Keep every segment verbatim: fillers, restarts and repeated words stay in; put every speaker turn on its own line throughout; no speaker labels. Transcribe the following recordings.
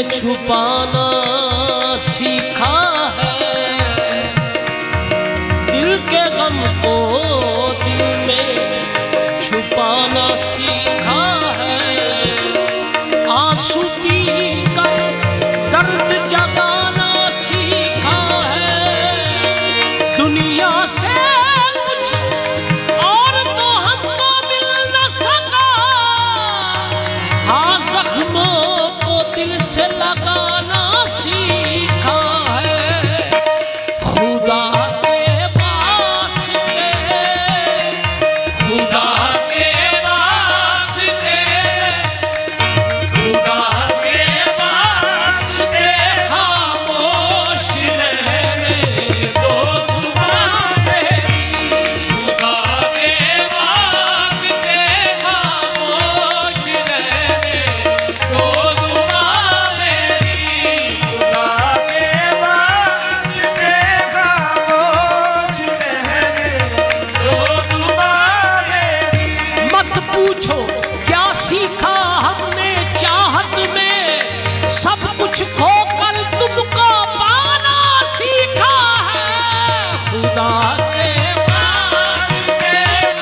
में छुपाना सीखा है, दिल के गम को दिल में छुपाना सीखा है, आंसू पी कर दर्द जगाना सीखा है, दुनिया से कुछ और तो हमको मिल न सका, हाँ जख्मों को दिल से लगाना सीखा है, खुदा के वास्ते, खुदा के वास्ते, खुदा के वास्ते खामोश रहने दो जुबान मेरी, खुदा के वास्ते खामोश रहने दो जुबान मेरी,
खुदा के वास्ते खामोश रहने दो जुबान मेरी।
मत पूछो क्या सीखा हमने चाहत में, सब कुछ खोकर तुमको पाना सीखा है, खुदा के
वास्ते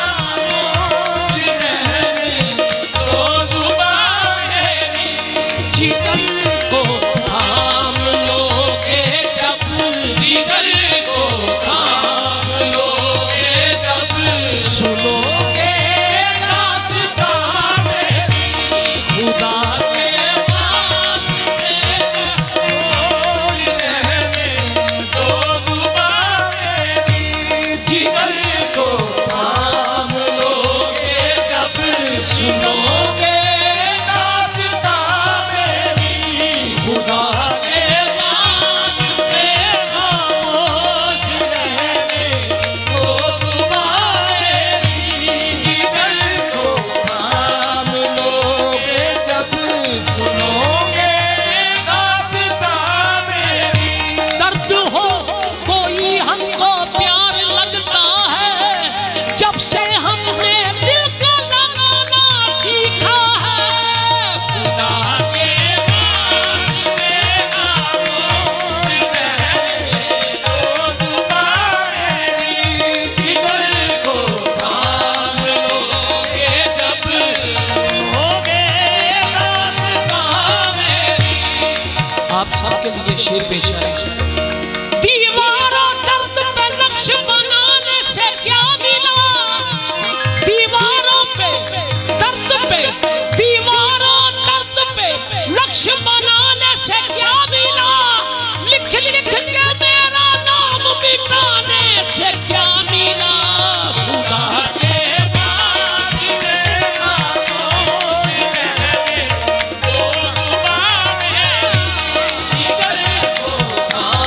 खामोश रहने दो जुबान मेरी।
जिगर को थाम लोगे जब, जिगर को थाम लोगे जब, सुनोगे दास्तां मेरी, खुदा के वास्ते
खामोश रहने दो जुबान मेरी। जिगर को थाम लोगे जब,
सुनोगे
दास्तां मेरी।
खुदा के वास्ते खामोश रहने
दो जुबान मेरी। जिगर को थाम लोगे जब, सुनोगे दास्तां मेरी।
दर्द हो कोई हमको प्यार लगता है, जब से हमने दिल को लगाना सीखा है, खुदा के वास्ते खामोश रहने
दो जुबान मेरी। जिगर को
थाम लोगे जब, होगे दास्तां मेरी। आप सबके लिए शेर पेश है। दीवारों दर्द पे नक्श बनाने से क्या मिला, दीवारों पे दर्द पे, दीवारों दर्द पे नक्श बनाने से क्या मिला, लिख लिख के मेरा नाम मिटाने से क्या मिला, खुदा के वास्ते
खामोश रहने दो जुबान मेरी। जिगर को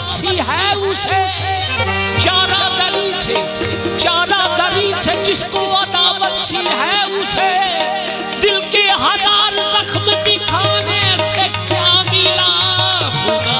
सी है उसे, चारा दरी से चारा दरी से जिसको अदावत सी है उसे, दिल के हजार जख्म दिखाने से क्या मिला। खुदा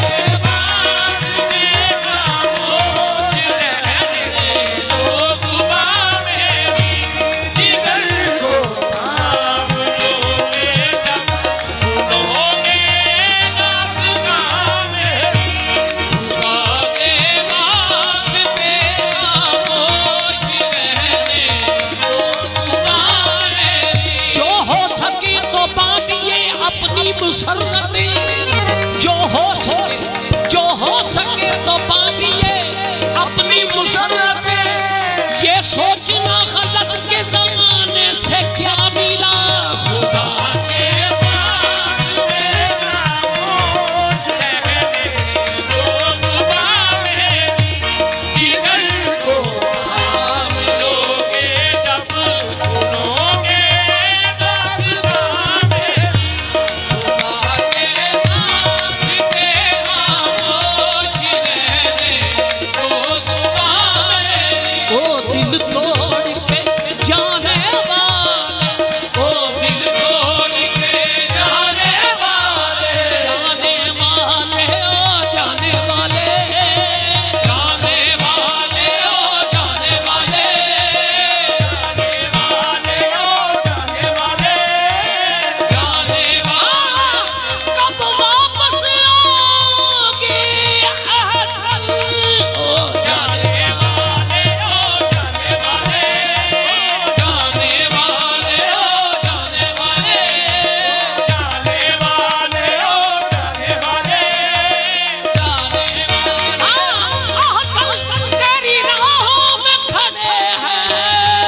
मुसर्रतें, जो हो सके जो हो सके तो बांधिए अपनी मुसर्रतें। ये सोचना गलत के जमाने से क्या मिला। खुदा के पास मेरा खामोश रहने दो, जुबां मेरी जिगर को थाम लोगे जब सुनोगे दास्तां मेरी। दिल तोड़ के जाने वाले, ओ दिल तोड़ के जाने वाले, जाने वाले ओ जाने वाले, जाने वाले ओ जाने वाले, जाने वाले ओ जाने वाले, जाने वाले। कब वापस आओगे अहसन, ओ जाने वाले ओ जाने वाले, जाने वाले ओ जाने वाले, जाने वाले ओ जाने वाले, जाने वाले। अहसन तेरी राहों में खड़े हैं,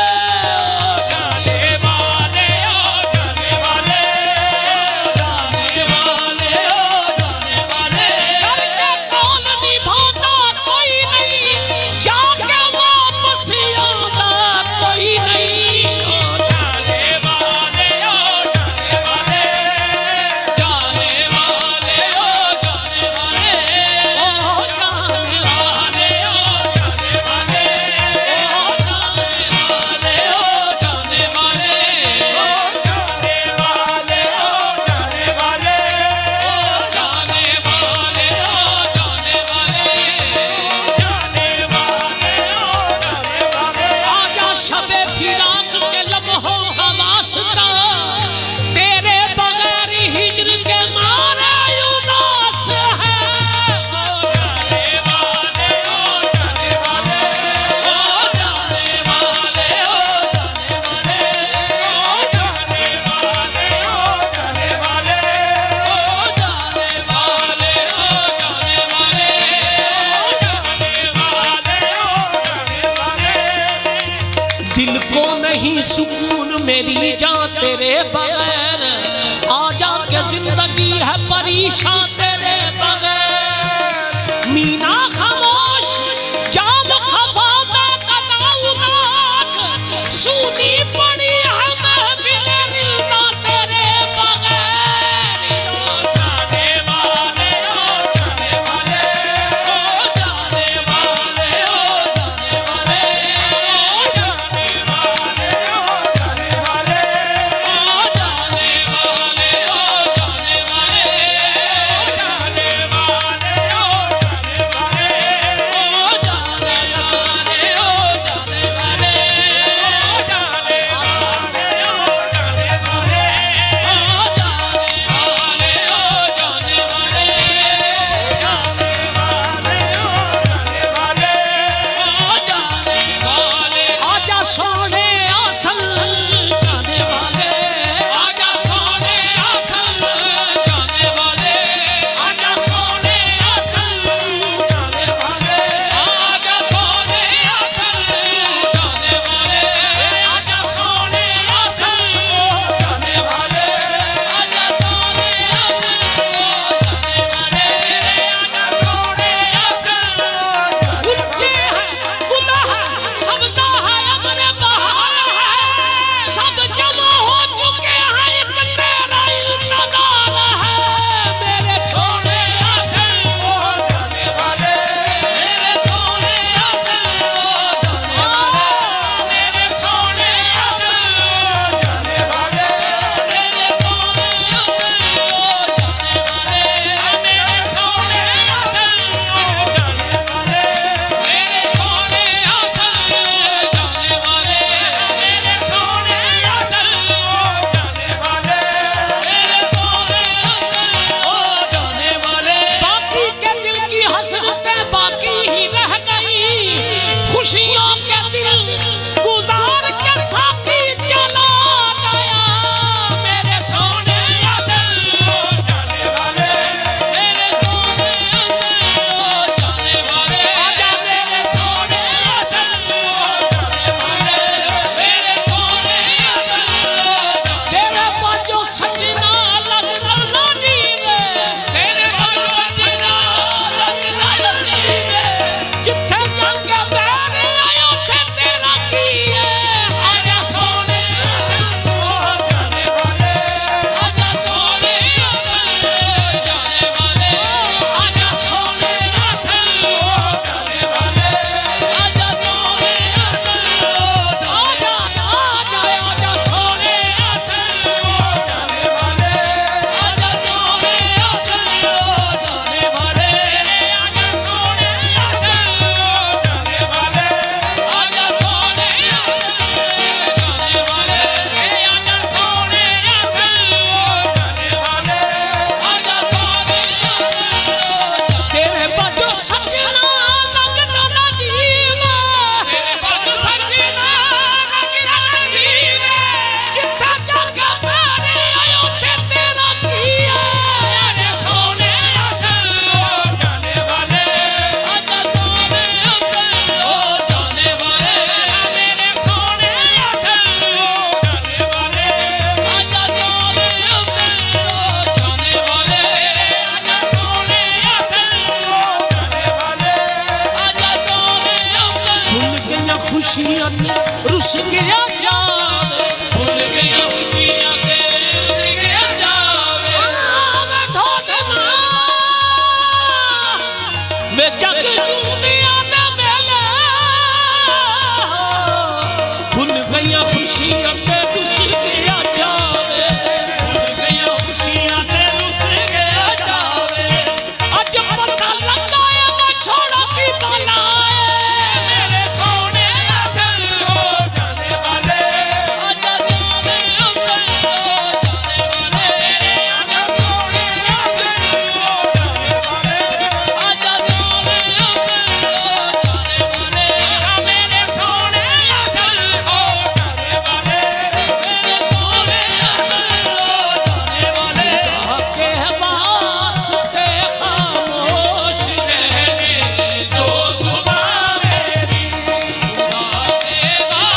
जाने वाले ओ जाने वाले, जाने वाले ओ जाने वाले। करके कौन निभाता कोई नहीं, जाके वापस आना कोई नहीं। ओ जाने वाले ओ जाने वाले, जाने वाले ओ जाने वाले, ओ जाने वाले ओ जाने वाले, ओ जाने वाले ओ जाने वाले, ओ जाने वाले ओ जाने वाले, ओ जाने वाले ओ जाने वाले, जाने वाले ओ जाने वाले। आजा शबे फिराक के लम्हों का वास्ता, तेरे बगैर हिज्र के मारे उदास है। ओ जाने वाले ओ जाने वाले, ओ जाने वाले ओ जाने वाले, ओ जाने वाले ओ जाने वाले, ओ जाने वाले ओ जाने वाले, ओ जाने वाले ओ जाने वाले। दिल को नहीं सुकून मेरी जान तेरे बगैर, आजा के जिंदगी है परेशान तेरे बगैर। मीना खामोश जाम खफा में कदा उदास, सूनी पड़ी है महफिल रिल्ता तेरे बगैर। ओ जाने वाले ओ जाने वाले, ओ जाने वाले ओ जाने वाले, ओ जाने वाले ओ जाने वाले, ओ जाने वाले ओ जाने वाले, रुस गया जावे,
भूल गया खुशियां ते रुस गया जावे।
बैठो देना वे जग जूनिया दे मेले, भूल गया खुशियां ते रुस गया जावे,
भूल गया खुशियां ते रुस गया जावे।
अज पता लगा है मैं छोड़ा की बलाए,
मेरे सोने असल हो जाने वाले,
आजा जाने असल हो जाने वाले,
आजा सोने असल हो जाने वाले,
आजा जाने असल हो जाने वाले,
मेरे सोने असल हो जाने वाले,
मेरे सोने असल हो जाने वाले। के वास्ते खामोश रहने
दो सुबह मेरी
के वास्ते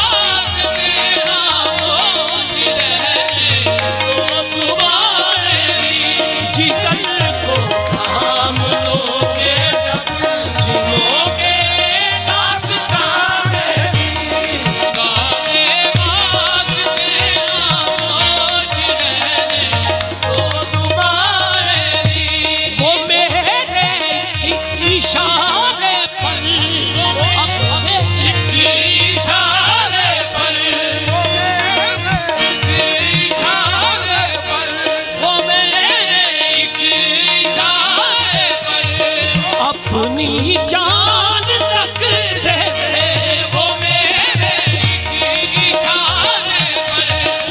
खामोश रहने दो तुम्हारी जिगर को थाम लोगे जब सुनोगे
दास्तां मेरी
गाने वास्ते खामोश रहने दो तुम्हारी। वो मेरे इशारे पर अपने
इशारे पर, इशारे पर,
वो मेरे इशारे पर अपनी जान तक दे दे, वो मेरे इशारे पर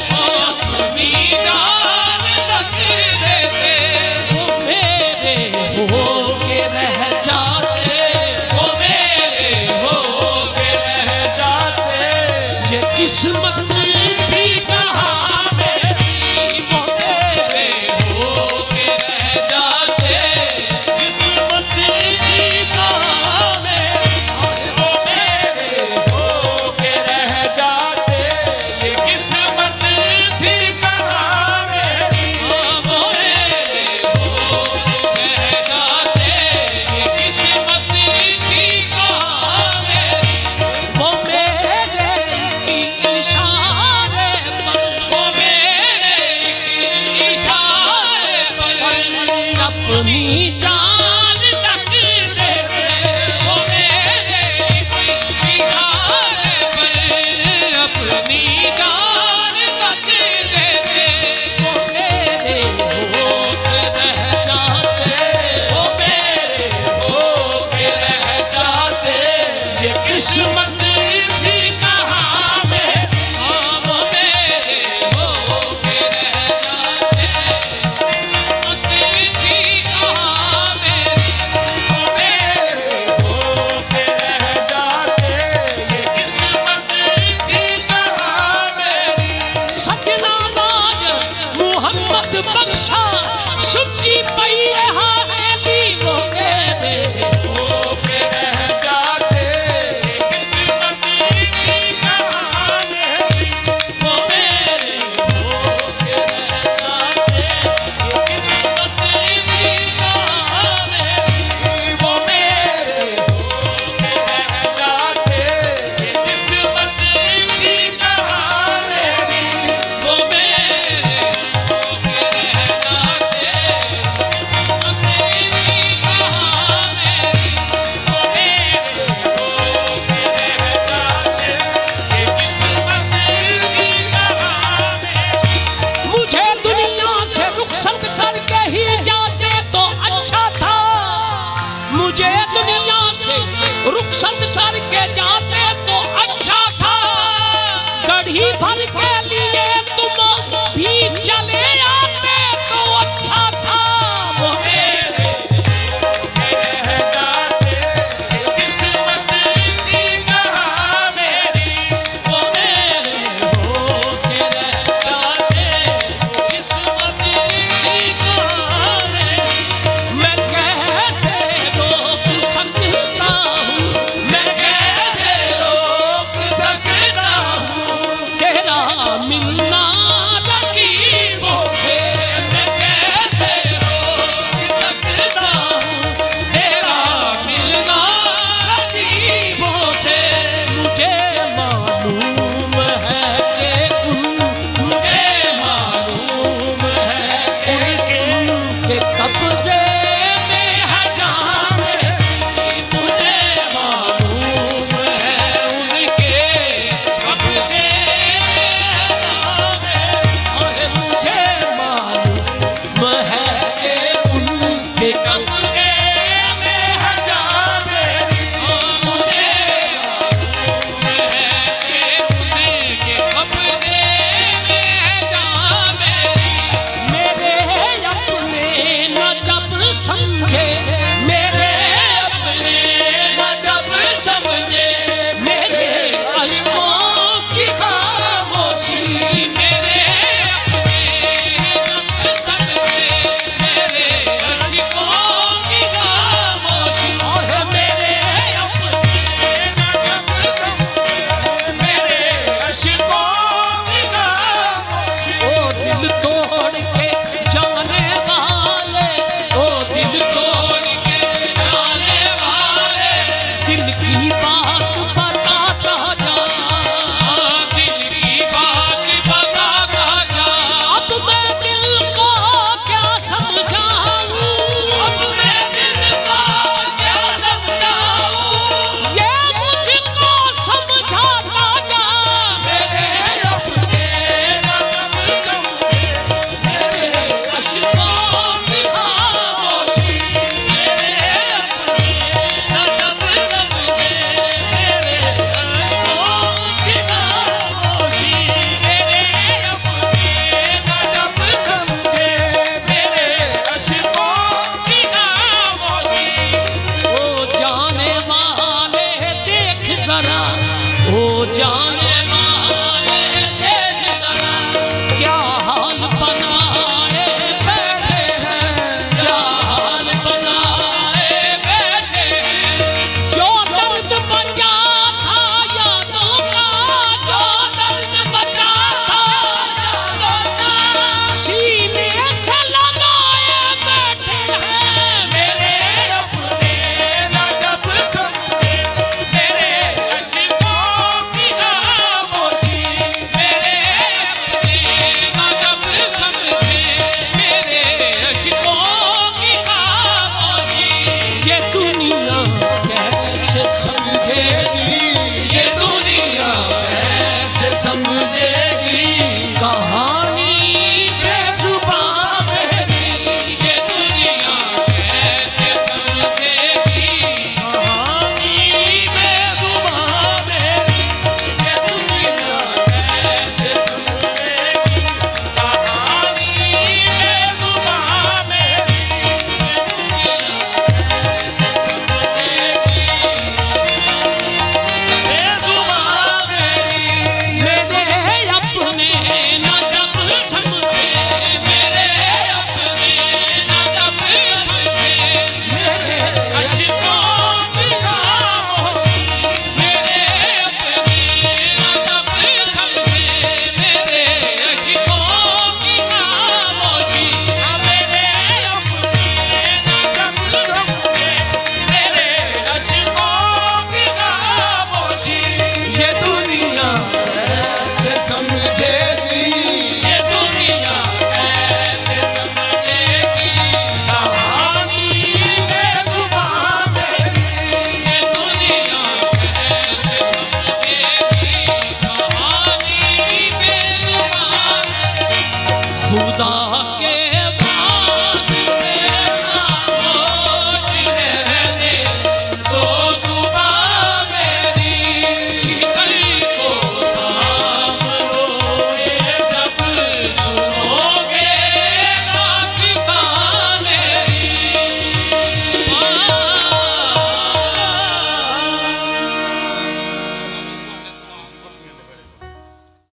अपनी जान तक दे दे। वो मेरे हो के रह जाते, वो मेरे हो के
रह जाते,
ये किस्मत भी कहाँ मेरी, वो मेरे हो के रह जाते, किस्मत भी कहाँ मेरी,
वो मेरे हो के रह जाते, ये किस्मत थी कहाँ मेरी,
वो मेरे हो के रह जाते, ये किस्मत भी कहाँ मेरी। वो मेरे की इशारे पर, वो मेरे की इशारे पर अपनी जान तक दे दे, वो मेरे की इशारे पर अपनी जान तक दे दे। वो मेरे हो के रह जाते, वो मेरे
हो के रह जाते,
ये किस्मत भी कहाँ मेरी, हाँ वो मेरे हो के रह जाते, किस्मत भी कहाँ मेरी।
वो मेरे हो के रह जाते, ये किस्मत थी कहाँ मेरी।
सजना नाज मोहम्मद बख्शा सुची पई हवेली, वो मेरे
हो के रह जाते, ये किस्मत थी कहाँ मेरी।
वो मेरे हो के रह जाते, ये किस्मत भी कहाँ मेरी।
वो मेरे हो के रह जाते, ये किस्मत थी कहाँ मेरी।
वो मेरे हो के रह जाते, मुझे दुनिया से रुखसत सर के जाते तो अच्छा था। कढ़ी भर के लिए